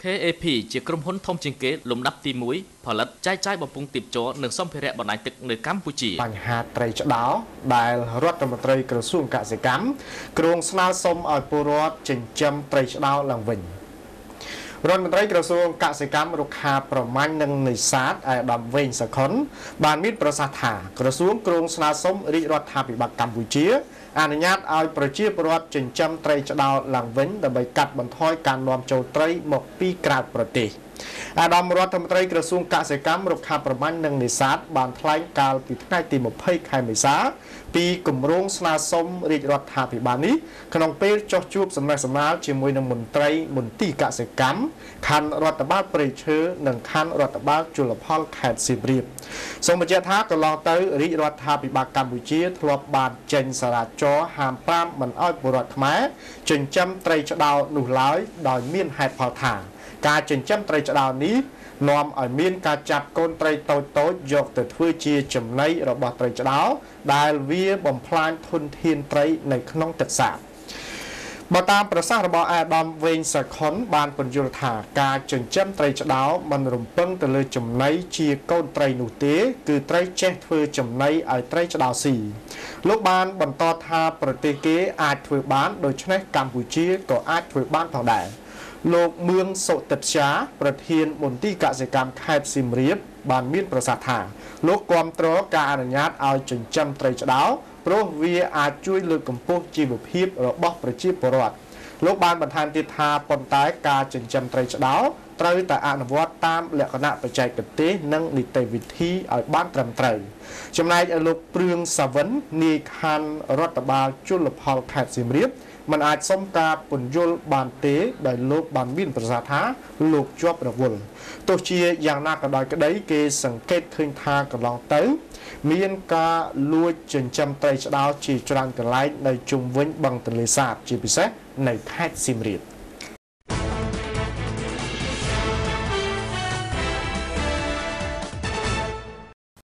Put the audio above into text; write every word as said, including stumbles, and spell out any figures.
ខេ អេ ភី ជាក្រុមហ៊ុនធំជាងគេលំដាប់ទីមួយផលិតចែកចាយបំពង់ទីបជ័រនិងសម្ភារៈបណ្ដាញទឹកនៅកម្ពុជាបញ្ហាត្រីឆ្ដោដែលរដ្ឋមន្ត្រីក្រសួងកសិកម្មគ្រោងស្នើសុំឲ្យពលរដ្ឋចិញ្ចឹមត្រីឆ្ដោឡើងវិញរដ្ឋមន្ត្រីក្រសួងកសិកម្មរុក្ខាប្រមាញ់និងនេសាទអាដាមវែងសខុនបានមានប្រសាសន៍ថាក្រសួងគ្រោងស្នើសុំរាជរដ្ឋាភិបាលកម្ពុជាអនុញ្ញាតឲ្យប្រជាពលរដ្ឋចិញ្ចឹមត្រីឆ្ដោឡើងវិញដើម្បីកាត់បន្ថយការនាំចូលត្រីមកពីក្រៅប្រទេសអាដាមរដ្ឋមន្ត្រីក្រសួងកសិកម្មរុក្ខាប្រមាញ់និងនេសាទបានថ្លែងកាលពីថ្ងៃទីម្ភៃខែមេសាពីគម្រោងស្នើសុំរាជរដ្ឋាភិបាលនេះក្នុងពេលចុះជួបសំណេះសំណាលជាមួយនឹងមន្ត្រីមន្ទីរកសិកម្មខណ្ឌរដ្ឋបាលព្រៃឈើនិងខណ្ឌរដ្ឋបាលជលផលខេត្តសៀមរាបសូមបញ្ជាក់ថាកន្លងទៅរាជរដ្ឋាភិបាលកម្ពុជាធ្លាប់បានចេញសារចរណ៍ហាមប្រាមមិនឲ្យពលរដ្ឋខ្មែរចិញ្ចឹមត្រីឆ្ដោនោះឡើយដោយមានហេតុផលថាការចិញ្ចឹមត្រីឆ្ដោនេះនាំឲ្យមានការចាប់កូនត្រីតូចតូចយកទៅធ្វើជាចំណីរបស់ត្រីឆ្ដោដែលវាបំផ្លាញធនធានត្រីនៅក្នុងទឹកសាបបើតាមប្រសាសន៍របស់អាដាមវែងសខុនបានពន្យល់ថាការចិញ្ចឹមត្រីឆ្ដោមិនរំពឹងទៅលើចំណីជាកូនត្រីនោះទេគឺត្រីចេះធ្វើចំណីឲ្យត្រីឆ្ដោស៊ីលោកបានបន្តថាប្រទេសគេអាចធ្វើបានដូច្នេះកម្ពុជាក៏អាចធ្វើបានផងដែរលោកមឿងសុតិត្យាប្រធានមន្ទីរកសិកម្មខេត្តសៀមរាបបានមានប្រសាសន៍ថាលោកគាំទ្រការអនុញ្ញាតឲ្យចិញ្ចឹមត្រីឆ្ដោព្រោះវាអាចជួយលើកកម្ពស់ជីវភាពរបស់ប្រជាពលរដ្ឋលោកបានបន្ថែមទៀតថាប៉ុន្តែការចិញ្ចឹមត្រីឆ្ដោត្រូវតែអនុវត្តតាមលក្ខណៈបច្ចេកទេសនិងនីតិវិធីឲ្យបានត្រឹមត្រូវចំណែកឯលោកព្រឿងសាវិននាយខណ្ឌរដ្ឋបាលជលផលខេត្តសៀមរាបមិនអាចសុំការពន្យល់បានទេដោយលោកបានមានប្រសាសន៍ថាលោកជាប់រវល់ទោះជាយ៉ាងណាក៏ដោយក្តីគេសង្កេតឃើញថាកន្លងទៅមានការលួចចិញ្ចឹមត្រីឆ្ដោជាច្រើនកន្លែងនៅជុំវិញបឹងទន្លេសាបជាពិសេសនៅខេត្តសៀមរាប